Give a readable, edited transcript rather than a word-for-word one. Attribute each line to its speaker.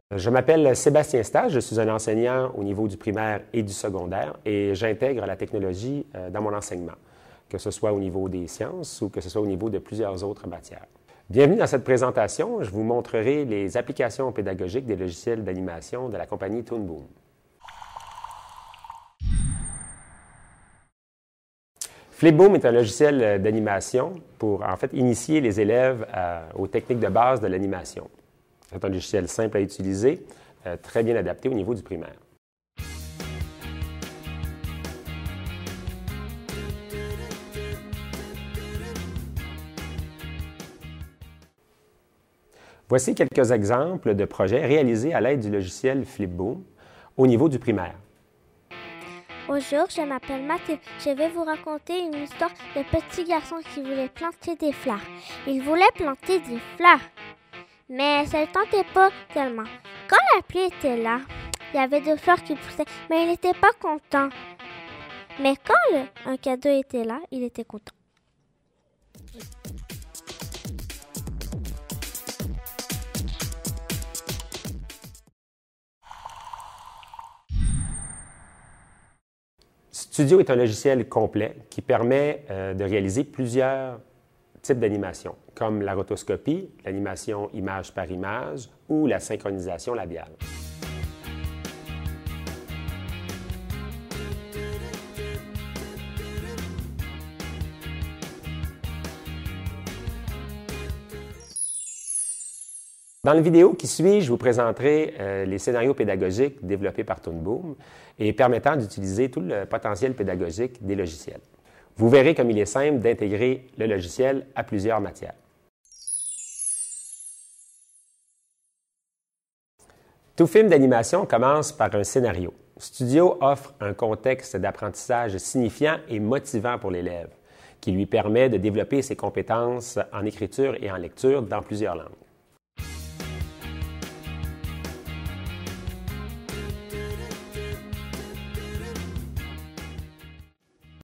Speaker 1: Je m'appelle Sébastien Stage, je suis un enseignant au niveau du primaire et du secondaire et j'intègre la technologie dans mon enseignement, que ce soit au niveau des sciences ou que ce soit au niveau de plusieurs autres matières. Bienvenue dans cette présentation, je vous montrerai les applications pédagogiques des logiciels d'animation de la compagnie Toon Boom. Flipboom est un logiciel d'animation pour initier les élèves aux techniques de base de l'animation. C'est un logiciel simple à utiliser, très bien adapté au niveau du primaire. Voici quelques exemples de projets réalisés à l'aide du logiciel Flipboom au niveau du primaire.
Speaker 2: Bonjour, je m'appelle Matt et je vais vous raconter une histoire de petit garçon qui voulait planter des fleurs. Il voulait planter des fleurs, mais ça ne le tentait pas tellement. Quand la pluie était là, il y avait des fleurs qui poussaient, mais il n'était pas content. Mais quand un cadeau était là, il était content.
Speaker 1: Studio est un logiciel complet qui permet de réaliser plusieurs types d'animation, comme la rotoscopie, l'animation image par image ou la synchronisation labiale. Dans la vidéo qui suit, je vous présenterai les scénarios pédagogiques développés par Toon Boom et permettant d'utiliser tout le potentiel pédagogique des logiciels. Vous verrez comme il est simple d'intégrer le logiciel à plusieurs matières. Tout film d'animation commence par un scénario. Studio offre un contexte d'apprentissage signifiant et motivant pour l'élève, qui lui permet de développer ses compétences en écriture et en lecture dans plusieurs langues.